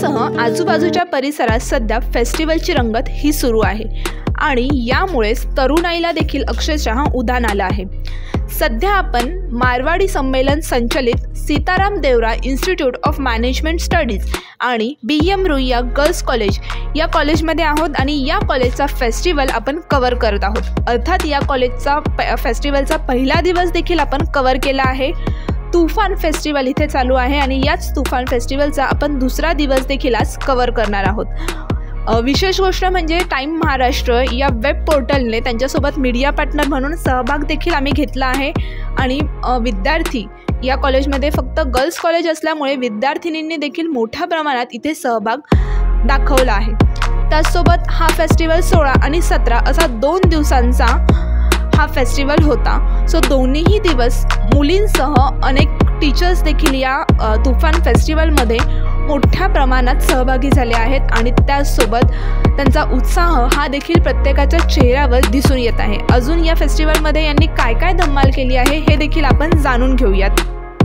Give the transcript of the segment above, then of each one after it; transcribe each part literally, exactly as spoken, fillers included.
मुलांसह आजूबाजूच्या परिसरात सध्या फेस्टिवलची रंगत ही सुरू आहे आणि यामुळेच तरुणाईला देखील अक्षरशः उधाण आलं आहे। सध्या आपण मारवाडी संमेलन संचलित Sitaram Deora institute of management studies आणि B M Ruia girls college या कॉलेजमध्ये आहोत आणि या कॉलेजचा फेस्टिवल आपण कव्हर करत आहोत। अर्थात या कॉलेजचा फेस्टिवलचा पहिला दिवस देखील आपण कव्हर केला आहे। तुफान फेस्टिवल इथे चालू आहे आणि याच तुफान फेस्टिवलचा आपण दुसरा दिवस देखील आज कव्हर करणार आहोत। विशेष गोष्ट म्हणजे टाइम महाराष्ट्र या वेब पोर्टलने त्यांच्यासोबत मीडिया पार्टनर म्हणून सहभाग देखील आम्ही घेतला आहे आणि विद्यार्थी या कॉलेजमध्ये फक्त गर्ल्स कॉलेज असल्यामुळे विद्यार्थिनींनी देखील मोठ्या प्रमाणात इथे सहभाग दाखवला आहे। त्याचसोबत हा फेस्टिवल सोळा आणि सतरा असा दोन दिवसांचा हा फेस्टिवल होता। सो दोन्हीही दिवस मुलींसह अनेक टीचर्स देखील या तुफान फेस्टिवलमध्ये मोठ्या प्रमाणात सहभागी झाले आहेत आणि त्याचसोबत त्यांचा उत्साह हा देखील प्रत्येकाच्या चेहऱ्यावर दिसून येत आहे। अजून या फेस्टिवलमध्ये यांनी काय काय धमाल केली आहे हे देखील आपण जाणून घेऊयात।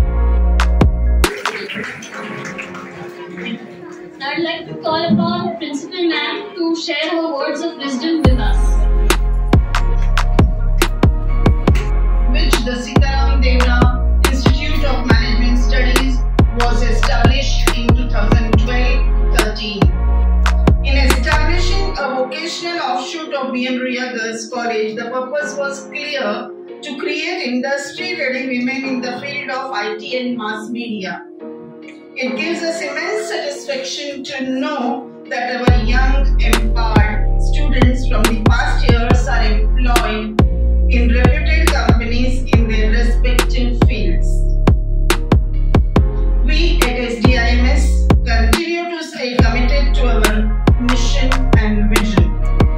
I'd like to call upon Principal Ma'am to share her words of wisdom with us. Which the Sitaram Devara Institute of Management Studies was established in twenty twelve thirteen. In establishing a vocational offshoot of B M Ruia Girls College, the purpose was clear: to create industry-ready women in the field of I T and mass media. It gives us immense satisfaction to know that our young, empowered students from the past years are employed in reputed companies in their respective fields. We at S D I M S continue to stay committed to our mission and vision.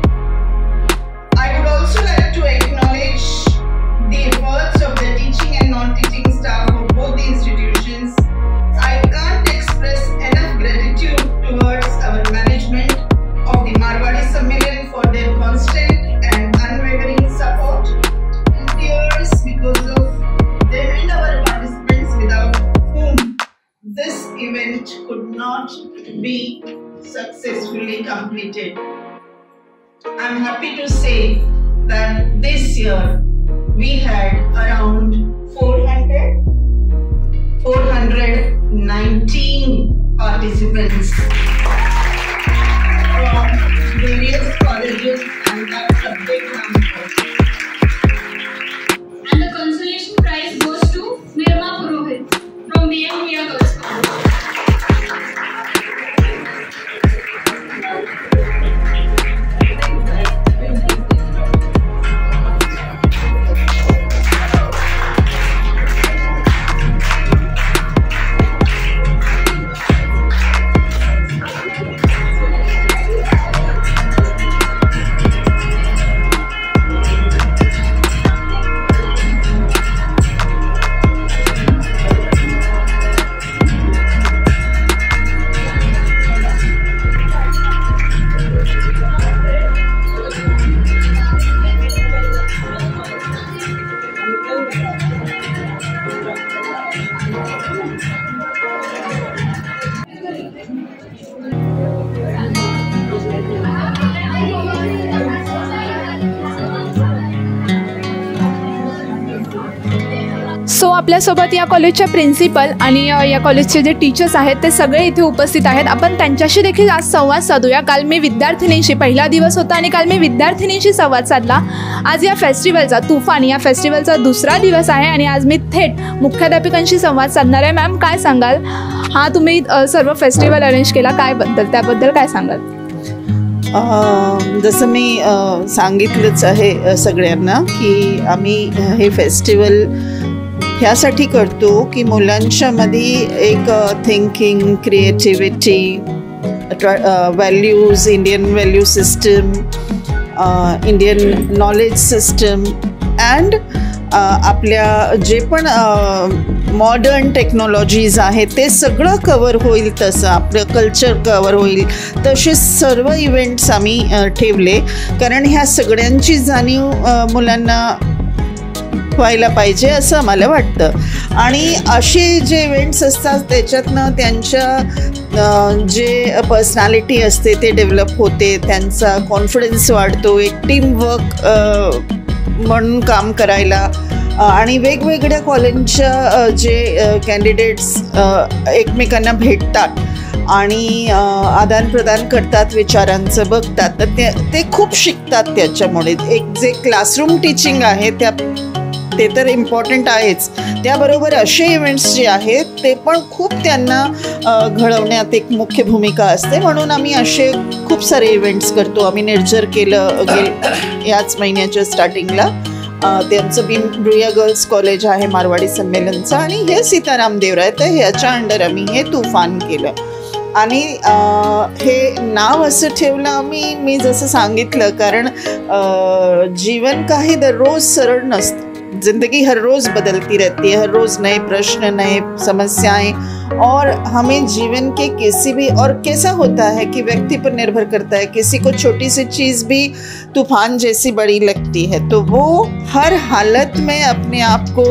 I would also like to acknowledge the efforts of the teaching and non-teaching staff of both the institutions. I can't express enough gratitude towards our management of the Marwadi Sammelan for their constant and unwavering support. Tears because of them and our participants, without whom this event could not be successfully completed. I'm happy to say that this year we had around four hundred, four hundred nineteen participants from various colleges and subject numbers. And the consolation prize goes to Nirma Purohit from B M Ruia Girls College. So आपल्यासोबत या कॉलेजच्या principal आणि या कॉलेजचे जे teachers आहेत ते सगळे इथे उपस्थित आहेत। आपण त्यांच्याशी देखील आज संवाद साधूया। काल मी विद्यार्थिनींशी पहिला दिवस होता आणि काल मी विद्यार्थिनींशी संवाद साधला। आज या फेस्टिवलचा तुफान या फेस्टिवलचा दुसरा दिवस आहे आणि आज मी थेट मुख्याध्यापिकांशी संवाद साधणार आहे। मॅम काय सांगाल, हा तुम्ही सर्व फेस्टिवल अरेंज केला काय बद्दल त्याबद्दल काय सांगाल? जसं मी सांगितलंच आहे सगळ्यांना की आम्ही हे फेस्टिवल ह्यासाठी करतो की मुलांच्यामध्ये एक thinking, creativity, values, Indian value system, Indian knowledge system and आपल्या जे पण मॉडर्न टेक्नॉलॉजीज आहेत ते सगळं कवर होईल, तसं आपलं कल्चर कवर होईल तसे सर्व इव्हेंट्स आम्ही ठेवले। कारण ह्या सगळ्यांची जाणीव मुलांना व्हायला पाहिजे असं आम्हाला वाटतं. आणि असे जे इव्हेंट्स असतात त्याच्यातनं त्यांच्या जे पर्सनॅलिटी असते ते डेव्हलप होते, त्यांचा कॉन्फिडन्स वाढतो, एक टीमवर्क म्हणून काम करायला. आणि वेगवेगळ्या कॉलेजच्या जे कॅन्डिडेट्स एकमेकांना भेटतात आणि आदानप्रदान करतात, विचारांचं बघतात, तर ते ते खूप शिकतात त्याच्यामुळे. एक जे क्लासरूम टीचिंग आहे त्या ते तर इम्पॉर्टंट आहेच, त्याबरोबर असे इव्हेंट्स जे आहेत ते पण खूप त्यांना घडवण्यात एक मुख्य भूमिका असते. म्हणून आम्ही असे खूप सारे इव्हेंट्स करतो. आम्ही निर्जर केलं गेल याच महिन्याच्या स्टार्टिंगला. ते आमचं भीम ब्रुया गर्ल्स कॉलेज आहे मारवाडी संमेलनचं, आणि हे सीताराम देवराय, तर ह्याच्या अंडर आम्ही हे तुफान केलं. आणि हे नाव असं ठेवलं आम्ही, मी जसं सांगितलं, कारण जीवन काही दररोज सरळ नसतं. ज़िंदगी हर रोज़ बदलती रहती है, हर रोज़ नए प्रश्न, नए समस्याएं, और हमें जीवन के किसी भी, और कैसा होता है कि व्यक्ति पर निर्भर करता है, किसी को छोटी सी चीज़ भी तूफान जैसी बड़ी लगती है, तो वो हर हालत में अपने आप को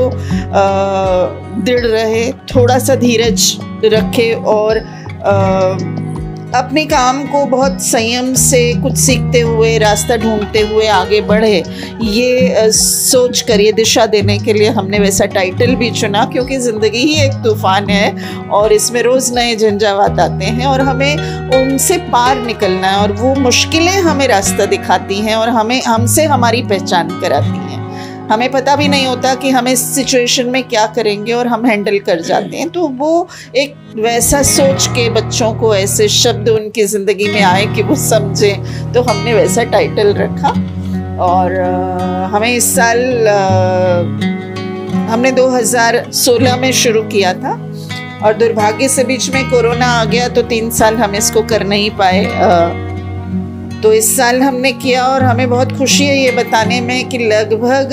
दृढ़ रहे, थोड़ा सा धीरज रखे और आ, अपने काम को बहुत संयम से कुछ सीखते हुए, रास्ता ढूंढते हुए आगे बढ़े, ये सोच कर, ये दिशा देने के लिए हमने वैसा टाइटल भी चुना, क्योंकि ज़िंदगी ही एक तूफ़ान है और इसमें रोज़ नए झंझावात आते हैं और हमें उनसे पार निकलना है, और वो मुश्किलें हमें रास्ता दिखाती हैं और हमें हमसे हमारी पहचान कराती हैं. हमें पता भी नहीं होता कि हम इस सिचुएशन में क्या करेंगे और हम हैंडल कर जाते हैं. तो वो एक वैसा सोच के बच्चों को ऐसे शब्द उनकी ज़िंदगी में आए कि वो समझें, तो हमने वैसा टाइटल रखा. और आ, हमें इस साल आ, हमने दो हज़ार सोलह में शुरू किया था, और दुर्भाग्य से बीच में कोरोना आ गया, तो तीन साल हम इसको कर नहीं पाए. आ, तो इस साल हमने किया, और हमें बहुत खुशी है ये बताने में कि लगभग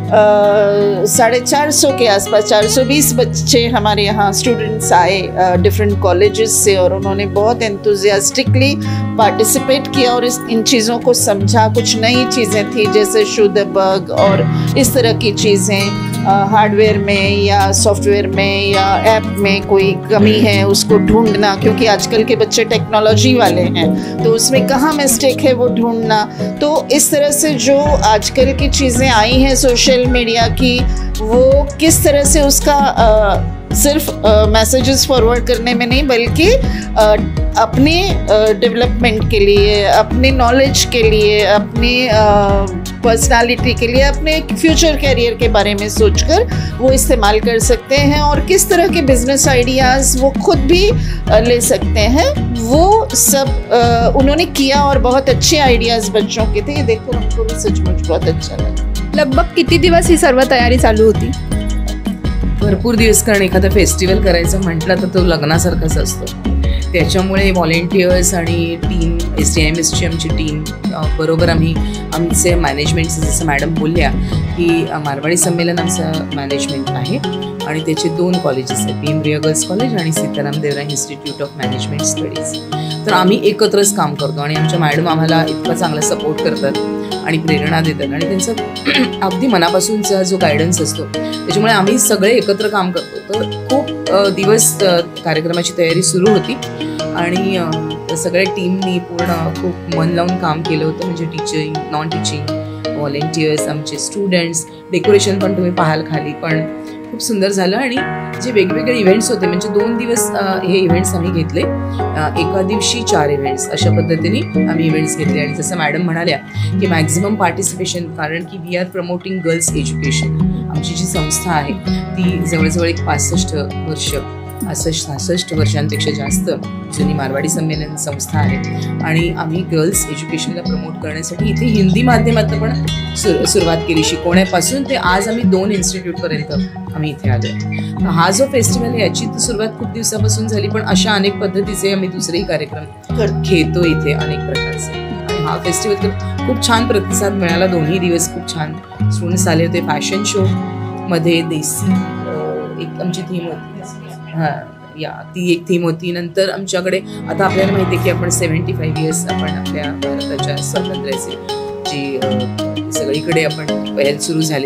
साढ़े चार सौ के आसपास, चार सौ बीस बच्चे हमारे यहाँ स्टूडेंट्स आए डिफरेंट कॉलेजेस से, और उन्होंने बहुत एंथुजियास्टिकली पार्टिसिपेट किया और इस इन चीज़ों को समझा. कुछ नई चीज़ें थी, जैसे शुद्ध बग और इस तरह की चीज़ें, हार्डवेयर में या सॉफ्टवेयर में या ऐप में कोई कमी है उसको ढूंढना, क्योंकि आजकल के बच्चे टेक्नोलॉजी वाले हैं, तो उसमें कहाँ मिस्टेक है वो ढूंढना. तो इस तरह से जो आजकल की चीज़ें आई हैं सोशल मीडिया की, वो किस तरह से उसका आ, सिर्फ मैसेजेस फॉरवर्ड करने में नहीं, बल्कि आ, अपने डेवलपमेंट के लिए, अपने नॉलेज के लिए, अपनी पर्सनालिटी के लिए, अपने फ्यूचर कैरियर के बारे में सोचकर वो इस्तेमाल कर सकते हैं, और किस तरह के बिजनेस आइडियाज़ वो खुद भी आ, ले सकते हैं, वो सब आ, उन्होंने किया. और बहुत अच्छे आइडियाज़ बच्चों के थे, ये देखो हमको भी सचमुच बहुत अच्छा लगा. लगभग किती दिवस ही सर्व तयारी चालू होती? भरपूर दिवस, कारण एखादा फेस्टिवल करायचं म्हटलं तर तो लग्नासारखाच असतो. त्याच्यामुळे व्हॉलेंटियर्स आणि टीम, एस टी एम एसची आमची टीम बरोबर, आम्ही आमचे मॅनेजमेंटचं, जसं मॅडम बोलल्या की मारवाडी संमेलन आमचं मॅनेजमेंट आहे, आणि त्याचे दोन कॉलेजेस आहेत, भीम ब्रुया गर्ल्स कॉलेज आणि Sitaram Deora institute of management studies. तर आम्ही एकत्रच काम करतो, आणि आमच्या मॅडम आम्हाला इतका चांगला सपोर्ट करतात आणि प्रेरणा देतात, आणि त्यांचा अगदी मनापासूनचा जो गायडन्स असतो, त्याच्यामुळे आम्ही सगळे एकत्र काम करतो. तर खूप दिवस कार्यक्रमाची तयारी सुरू होती, आणि सगळ्या टीमनी पूर्ण खूप मन लावून काम केलं होतं. म्हणजे टीचिंग, नॉन टीचिंग, व्हॉलेंटियर्स, आमचे स्टुडंट्स, डेकोरेशन पण तुम्ही पाहाल खाली, पण खूप सुंदर झालं. आणि जे वेगवेगळे इव्हेंट्स होते, म्हणजे दोन दिवस हे इव्हेंट्स आम्ही घेतले, एका दिवशी चार इव्हेंट्स, अशा पद्धतीने आम्ही इव्हेंट्स घेतले. आणि जसं मॅडम म्हणाल्या की मॅक्झिमम पार्टिसिपेशन, कारण की we are promoting girls education. आमची जी संस्था आहे ती जवळजवळ एक पासष्ट वर्ष, पासष्ट सहासष्ट वर्षांपेक्षा जास्त जुनी मारवाडी संमेलन संस्था आहे, आणि आम्ही गर्ल्स एज्युकेशनला प्रमोट करण्यासाठी इथे हिंदी माध्यमातून पण सुर सुरुवात केली, शिकवण्यापासून ते आज आम्ही दोन इन्स्टिट्यूटपर्यंत आम्ही इथे आलो. हा जो फेस्टिवल आहे याची सुरुवात खूप दिवसापासून झाली, पण अशा अनेक पद्धतीचे आम्ही दुसरेही कार्यक्रम घेतो इथे अनेक प्रकारचे. आणि हा फेस्टिवल तर खूप छान प्रतिसाद मिळाला. दोन्ही दिवस खूप छान स्टुडंट्स आले होते. फॅशन शो मध्ये देसी एक आमची थीम होती, हां या ती एक थीम होती. नंतर आमच्याकडे आता आपल्याला माहिती आहे की आपण सेव्हन्टी फाईव्ह इयर्स आपण आपल्या भारताच्या स्वातंत्र्याचे जी सगळीकडे आपण पहल सुरू झालेली आहे,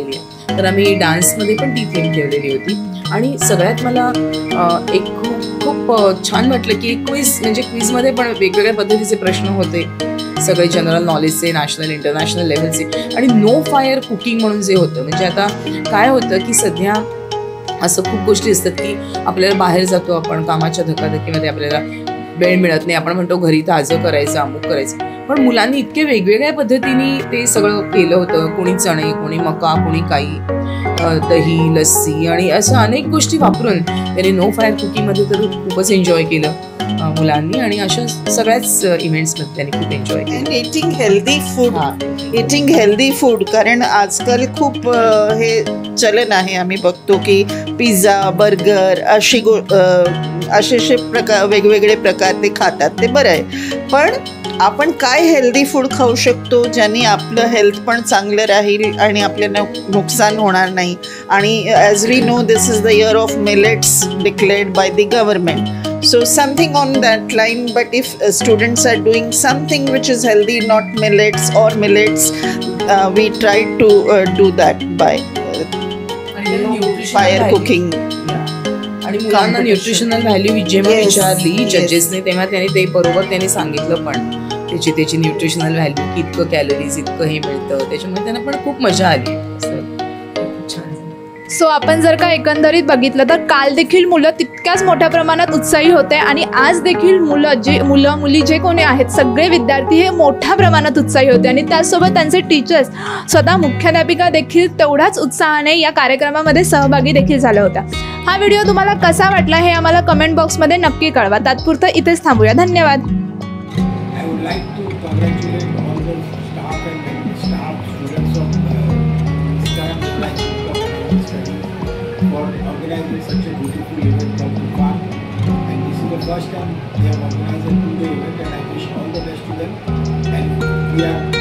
तर आम्ही डान्समध्ये पण ती थीम ठेवलेली होती. आणि सगळ्यात मला एक खूप खूप छान वाटलं की क्विज, म्हणजे क्विजमध्ये पण वेगवेगळ्या पद्धतीचे प्रश्न होते, सगळे जनरल नॉलेजचे, नॅशनल इंटरनॅशनल लेवलचे. आणि नो फायर कुकिंग म्हणून जे होतं, म्हणजे आता काय होतं की सध्या असं खूप गोष्टी असतात की आपल्याला बाहेर जातो आपण, कामाच्या धकाधकीमध्ये आपल्याला वेळ मिळत नाही, आपण म्हणतो घरी ताजं करायचं, अमुक करायचं. पण मुलांनी इतके वेगवेगळ्या पद्धतीने ते सगळं केलं होतं. कोणी चणे, कोणी मका, कोणी काही दही, लस्सी आणि असं अनेक गोष्टी वापरून त्यांनी नो फायर कुकिंगमध्ये तर खूपच एन्जॉय केलं मुलांनी. आणि अशा सगळ्याच इव्हेंट्समध्ये त्यांनी खूप एन्जॉय केलं. Eating healthy food, eating healthy food, कारण आजकाल खूप हे चलन आहे. आम्ही बघतो की पिझ्झा, बर्गर अशी गो असे असे प्रकार, वेगवेगळे प्रकार ते खातात, ते बरं आहे. पण आपण काय हेल्दी फूड खाऊ शकतो ज्याने आपलं हेल्थ पण चांगलं राहील आणि आपल्याला नुकसान होणार नाही. आणि as we know this is the year of millets declared by the government. So something on that line, but if uh, students are doing something which is healthy, not millets or millets, uh, we try to uh, do that by uh, fire cooking. आणि मुलांना nutritional value जेव्हा विचारली जजेसने तेव्हा त्यांनी ते बरोबर त्यांनी सांगितलं पण त्याची त्याची न्यूट्रिशनल व्हॅल्यू की इतकं कॅलरीज इतकं हे मिळतं, त्याच्यामुळे त्यांना पण खूप मजा आली. सो आपण जर का एकंदरीत बघितलं तर काल देखील मुलं तितक्याच मोठ्या प्रमाणात उत्साही होते आणि आज देखील मुलं जे मुलं मुली जे कोणी आहेत सगळे विद्यार्थी हे मोठ्या प्रमाणात उत्साही होते. आणि त्याचसोबत त्यांचे टीचर्स, स्वतः मुख्याध्यापिका देखील तेवढ्याच उत्साहाने या कार्यक्रमामध्ये सहभागी देखील झाल्या होत्या. हा व्हिडिओ तुम्हाला कसा वाटला हे आम्हाला कमेंट बॉक्समध्ये नक्की कळवा. तात्पुरतं इथेच थांबूया. धन्यवाद. for organizing such a beautiful event from Tufan, and this is the first time they have organized a two-day event, and I wish all the best to them. And we are